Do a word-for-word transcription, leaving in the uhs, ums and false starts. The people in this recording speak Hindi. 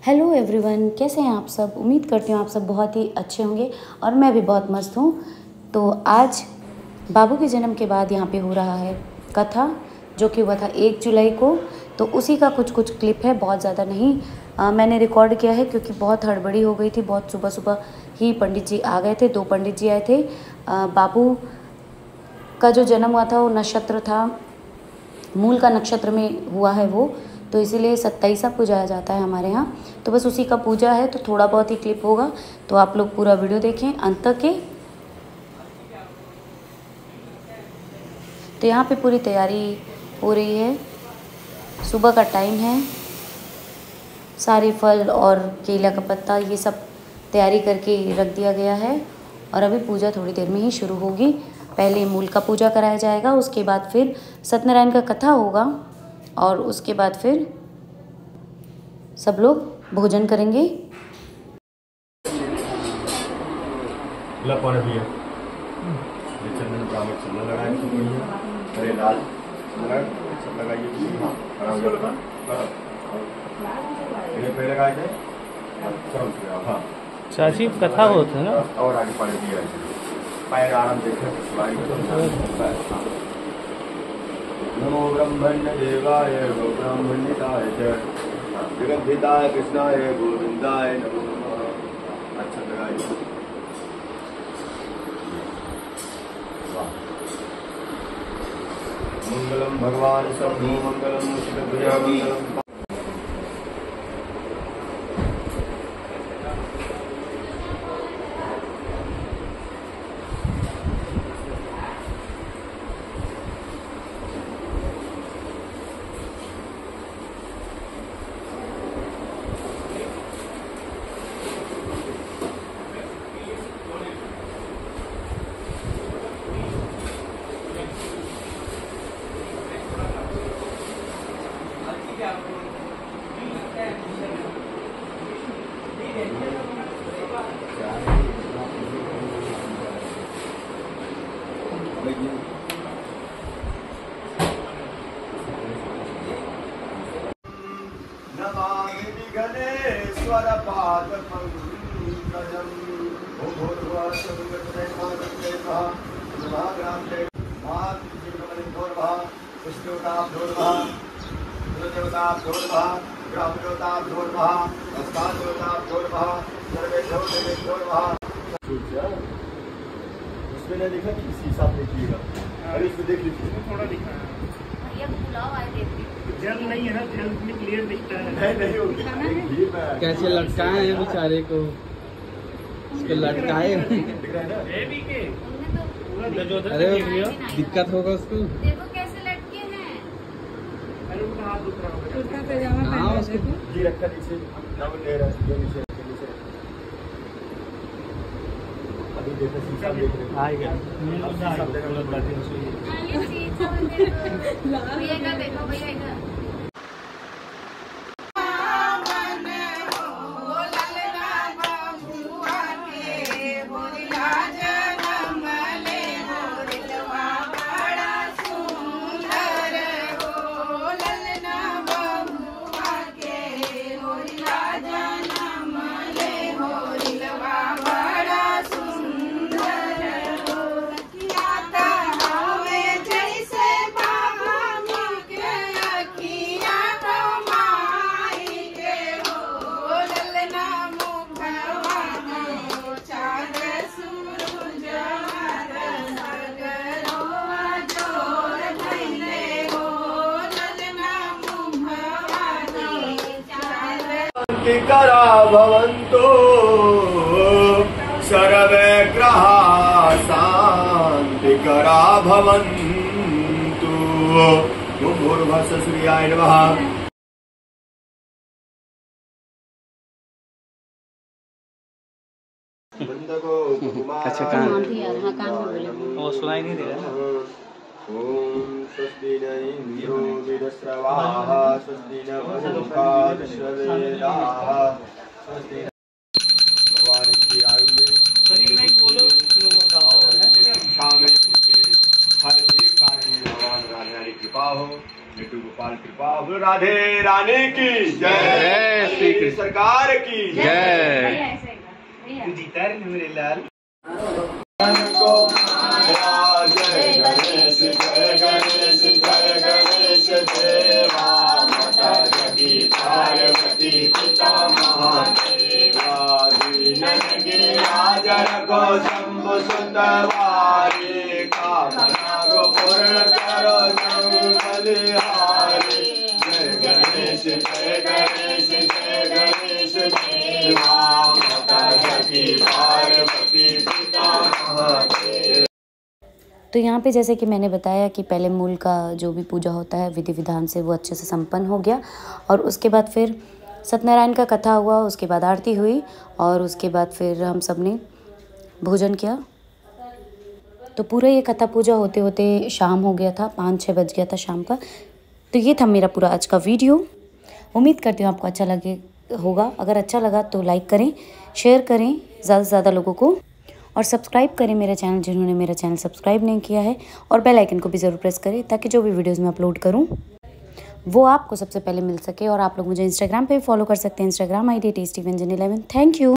हेलो एवरीवन, कैसे हैं आप सब। उम्मीद करती हूँ आप सब बहुत ही अच्छे होंगे और मैं भी बहुत मस्त हूँ। तो आज बाबू के जन्म के बाद यहाँ पे हो रहा है कथा, जो कि हुआ था एक जुलाई को। तो उसी का कुछ कुछ क्लिप है, बहुत ज़्यादा नहीं आ, मैंने रिकॉर्ड किया है क्योंकि बहुत हड़बड़ी हो गई थी। बहुत सुबह सुबह ही पंडित जी आ गए थे, दो पंडित जी आए थे। आ, बाबू का जो जन्म हुआ था वो नक्षत्र था, मूल का नक्षत्र में हुआ है वो, तो इसीलिए सत्ताईसा पूजाया जाता है हमारे यहाँ। तो बस उसी का पूजा है, तो थोड़ा बहुत ही क्लिप होगा, तो आप लोग पूरा वीडियो देखें अंत तक के। तो यहाँ पे पूरी तैयारी हो रही है, सुबह का टाइम है। सारे फल और केला का पत्ता ये सब तैयारी करके रख दिया गया है और अभी पूजा थोड़ी देर में ही शुरू होगी। पहले मूल का पूजा कराया जाएगा, उसके बाद फिर सत्यनारायण का कथा होगा और उसके बाद फिर सब लोग भोजन करेंगे। चाची कथा होता है ना, और आगे पढ़ दिया पैर आराम देखे। नमो ब्रह्मण्य देवाय गो ब्राह्मण्यताय च जगद्धिताय कृष्णाय गोविंदाय नमो नमः। अच्छा लगाइए। मंगलम भगवान शंभु मंगलम मुष्टिभुजा मंगलम। नमामि गणेश्वर पाद पंकजं भूर्भुवः स्वस्तिर्मरुतः महाग्रामते महातिथिर्मणिर्भोर्भः विष्णुताभ्योर्भः देवताभ्योर्भः ग्रामदेवताभ्योर्भः स्थानदेवताभ्योर्भः सर्वेभ्यो देवेभ्योर्भः। उसमें नहीं लिखा कि इसी हिसाब देखिएगा। अरे इसमें देख लीजिए, थोड़ा दिखा है बुलाओ आए देखिए। जल नहीं है ना, जल में क्लियर दिखता है। नहीं नहीं होगा। कैसे लटकाए हैं बेचारे को, इसको लटकाए अरे दिक्कत होगा उसको। देखो कैसे लटके हैं। अरे उनका हाथ दुख रहा होगा। उसका पैजामा हाँ उसको जी रखा नीचे, नाम ले रहा है नीचे नीचे। अभी देखो शीशा देख रहे हैं। आएगा सब जगह लग जाती है। ये शीशा देखो भैया का, देखो भैया का। करा भवन्तु सर्वे ग्रहाः शान्तिकरा भवन्तु। भूर्भुवः सूर्याय नमः। अच्छा कान वो सुनाई नहीं दे रहा। ओम स्वस्ति न इंद्रो विदस्रवाः स्वस्ति न वरुणा विश्ववेदाः स्वस्ति। भगवान की आयु में शिक्षा में हर एक कार्य में भगवान राजा की कृपा हो। मृत्यु गोपाल कृपा हो राधे रानी की जय, श्री कृष्ण सरकार की जय। जीता है मेरे लाल। जय गणेश जय गणेश जय गणेश देवा, माता जगी पार्वती पिता महादेवा, दीन गिरिराज रघो शंभु सुत वारी, कामना को पूर्ण करो शंभु बलिहारी। जय गणेश जय गणेश जय गणेश देवा, माता जगी पार्वती पिता महादेव। तो यहाँ पे जैसे कि मैंने बताया कि पहले मूल का जो भी पूजा होता है विधि विधान से वो अच्छे से संपन्न हो गया, और उसके बाद फिर सत्यनारायण का कथा हुआ, उसके बाद आरती हुई, और उसके बाद फिर हम सब ने भोजन किया। तो पूरा ये कथा पूजा होते होते शाम हो गया था, पाँच छः बज गया था शाम का। तो ये था मेरा पूरा आज का वीडियो। उम्मीद करती हूँ आपको अच्छा लगे होगा। अगर अच्छा लगा तो लाइक करें, शेयर करें ज़्यादा से ज़्यादा लोगों को, और सब्सक्राइब करें मेरा चैनल जिन्होंने मेरा चैनल सब्सक्राइब नहीं किया है, और बेल आइकन को भी ज़रूर प्रेस करें ताकि जो भी वीडियोस मैं अपलोड करूं वो आपको सबसे पहले मिल सके। और आप लोग मुझे इंस्टाग्राम पे भी फॉलो कर सकते हैं। इंस्टाग्राम आई डी टेस्टी व्यंजन इलेवन। Thank you.